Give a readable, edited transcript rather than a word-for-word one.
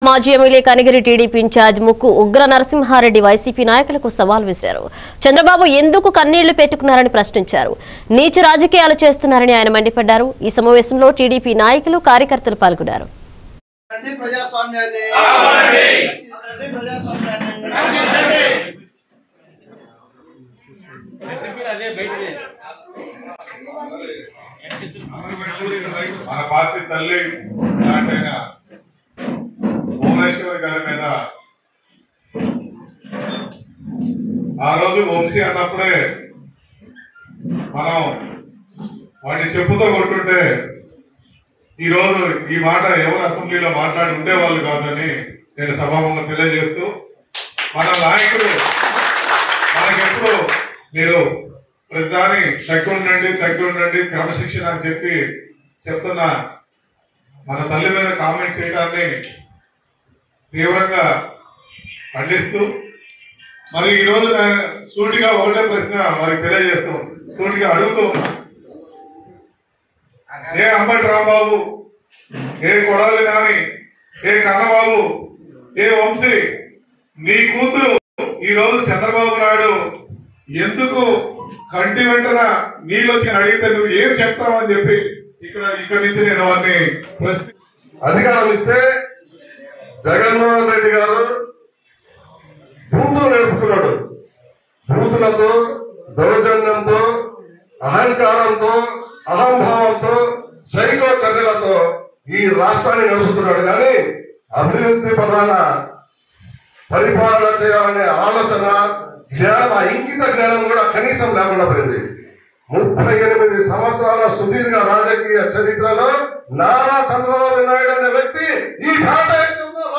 మాజీ MLA Kanigiri TDP incharge ముక్కు ఉగ్ర నరసింహారెడ్డి వైసీపీ నాయకులకు సవాల్ విసిరారు. చంద్రబాబు ఎందుకు కన్నీళ్లు పెట్టుకున్నారని ప్రశ్నించారు. నీచ రాజకీయాలు చేస్తున్నారని ఆయన మండిపడ్డారు. ఈ సమావేశంలో టీడీపీ నాయకులు కార్యకర్తలు పాల్గొన్నారు. మన పార్టీ తల్లి నాటైన భువనేశ్వరి గారి మీద ఆ రోజు వంశీ అన్నప్పుడే మనం వాడిని చెప్పుతో కొట్టుంటే ఈ రోజు ఈ మాట ఎవరు అసెంబ్లీలో మాట్లాడి ఉండేవాళ్ళు కాదని నేను సభాముఖంగా తెలియజేస్తూ, మన నాయకుడు మనకెప్పుడు మీరు ప్రతిదాని తగ్గి ఉండండి క్రమశిక్షణ అని చెప్పి చెప్తున్న మన తల్లి మీద కామెంట్ చేయడాన్ని తీవ్రంగా ఖండిస్తూ, మరి ఈ రోజు సూటిగా ఒకటే ప్రశ్న వారికి తెలియజేస్తూ సూటిగా అడుగుతూ ఉన్నా. ఏ అంబటి రాంబాబు, ఏ కొడాలి నాని, ఏ కన్నబాబు, ఏ వంశీ, నీ కూతురు ఈ రోజు చంద్రబాబు నాయుడు ఎందుకు కంటి వెంటన నీళ్ళు వచ్చి అడిగితే నువ్వు ఏం చెప్తావని చెప్పి ఇక్కడి నుంచి నేను వారిని అధికారం ఇస్తే జగన్మోహన్ రెడ్డి గారు బూతులు నేర్పుతున్నాడు. బూతులతో, దౌర్జన్యంతో, అహంకారంతో, అహంభావంతో, సైకో చర్యలతో ఈ రాష్ట్రాన్ని నడుస్తున్నాడు. కానీ అభివృద్ధి ప్రధాన పరిపాలన చేయాలనే ఆలోచన, జ్ఞానం, ఆ ఇంగిత జ్ఞానం కూడా కనీసం లేకుండా పోయింది. 38 సంవత్సరాల సుదీర్ఘ రాజకీయ చరిత్రలో నారా చంద్రబాబు నాయుడు అనే వ్యక్తి ఈ భారతదేశంలో